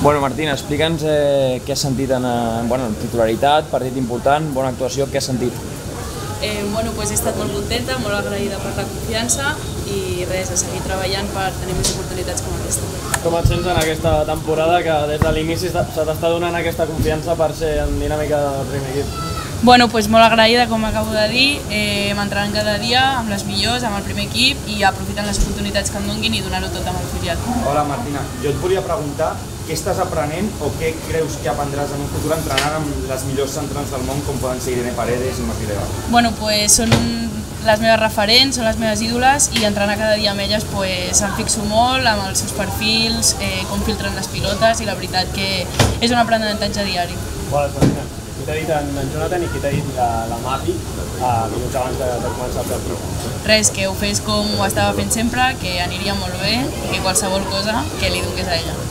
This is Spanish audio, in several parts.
Bueno, Martina, explica'ns què has sentit en titularitat, partit important, bona actuació, què has sentit? Bueno, pues he estat molt contenta, molt agraïda per la confiança i res, a seguir treballant per tenir més oportunitats com aquesta. Com et sents en aquesta temporada que des de l'inici se t'està donant aquesta confiança per ser en dinàmica del primer equip? Bueno, pues molt agraïda, com acabo de dir, m'entrenant cada dia amb les millors, amb el primer equip i aprofitant les oportunitats que em donguin i donar-ho tot amb el filial. Hola Martina, jo et volia preguntar què estàs aprenent o què creus que aprendràs en un futur entrenant amb les millors centrals del món com poden ser Irene Paredes i Martí Legal? Bueno, pues són les meves referents, són les meves ídoles i entrenar cada dia amb elles pues, em fixo molt amb els seus perfils, com filtren les pilotes i la veritat que és un aprenentatge diari. Hola Martina, qui t'ha dit en Jonathan i qui t'ha dit la Mati minuts abans de començar el pro? Res, que ho fes com ho estava fent sempre, que aniria molt bé i que qualsevol cosa que li donés a ella.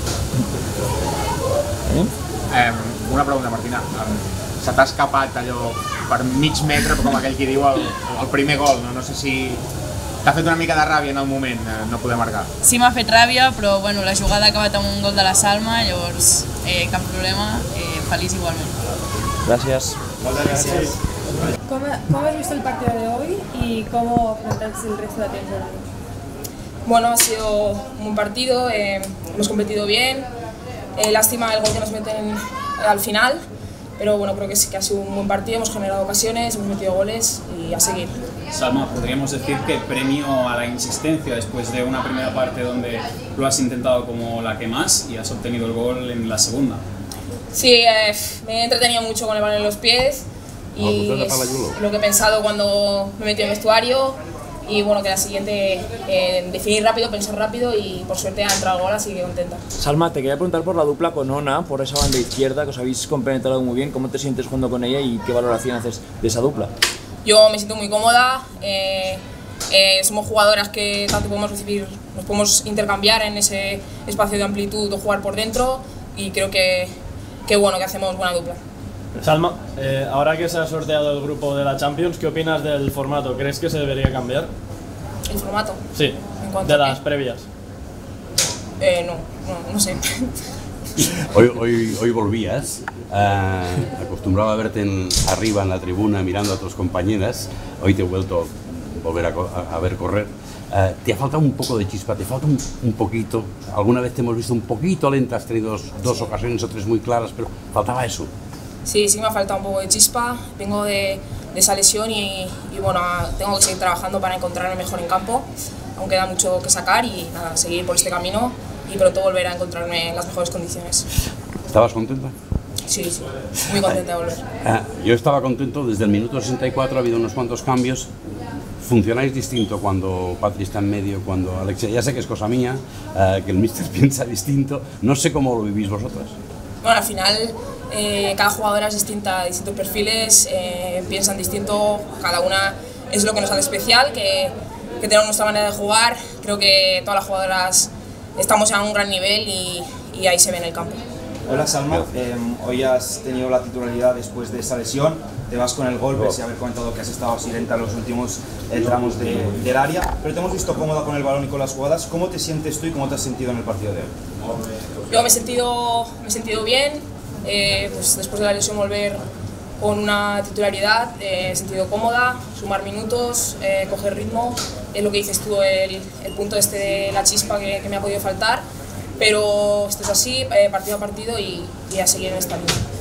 Una pregunta, Martina. Se t'ha escapat allò per mig metre, com aquell qui diu, el primer gol. No sé si t'ha fet una mica de ràbia en el moment no poder marcar. Sí, m'ha fet ràbia, però bueno, la jugada ha acabat amb un gol de la Salma, llavors cap problema, feliç igualment. Gracias. Moltes gràcies. ¿Cómo has visto el partido de hoy y cómo afrontas el resto de la temporada? Bueno, ha sido un buen partido, hemos competido bien, lástima el gol que nos meten al final, pero bueno, creo que sí que ha sido un buen partido, hemos generado ocasiones, hemos metido goles y a seguir. Salma, podríamos decir que premio a la insistencia después de una primera parte donde lo has intentado como la que más y has obtenido el gol en la segunda. Sí, me he entretenido mucho con el balón en los pies y es lo que he pensado cuando me metí en el vestuario y bueno, que la siguiente definir rápido, pensar rápido y por suerte ha entrado el gol, así que contenta. Salma, te quería preguntar por la dupla con Ona, por esa banda izquierda que os habéis compenetrado muy bien. ¿Cómo te sientes jugando con ella y qué valoración haces de esa dupla? Yo me siento muy cómoda, somos jugadoras que tanto podemos recibir, nos podemos intercambiar en ese espacio de amplitud o jugar por dentro y creo que bueno, que hacemos buena dupla. Salma, ahora que se ha sorteado el grupo de la Champions, ¿qué opinas del formato? ¿Crees que se debería cambiar? ¿El formato? Sí, de las previas. No sé. Hoy volvías, acostumbrado a verte arriba en la tribuna mirando a tus compañeras, hoy te he vuelto a volver a ver correr. ¿Te ha faltado un poco de chispa? ¿Te falta un poquito? Alguna vez te hemos visto un poquito lenta, has tenido dos ocasiones o tres muy claras, pero faltaba eso. Sí, me ha faltado un poco de chispa, vengo de esa lesión y bueno, tengo que seguir trabajando para encontrarme mejor en campo, aún queda mucho que sacar y nada, seguir por este camino y pronto volver a encontrarme en las mejores condiciones. ¿Estabas contenta? Sí, muy contenta de volver. Yo estaba contento, desde el minuto 64 ha habido unos cuantos cambios. ¿Funcionáis distinto cuando Patri está en medio, cuando Alexia? Ya sé que es cosa mía, que el míster piensa distinto, no sé cómo lo vivís vosotras. Bueno, al final cada jugadora es distinta, distintos perfiles, piensan distinto, cada una es lo que nos hace especial, que tenemos nuestra manera de jugar. Creo que todas las jugadoras estamos a un gran nivel y ahí se ve en el campo. Hola Salma, hoy has tenido la titularidad después de esa lesión, te vas con el gol, pese a haber comentado que has estado así lenta en los últimos tramos del área, pero te hemos visto cómoda con el balón y con las jugadas. ¿Cómo te sientes tú y cómo te has sentido en el partido de hoy? Yo me he sentido bien, pues después de la lesión volver con una titularidad, me he sentido cómoda, sumar minutos, coger ritmo, es lo que dices tú, el punto este de la chispa que me ha podido faltar, pero esto es así, partido a partido y a seguir en esta línea.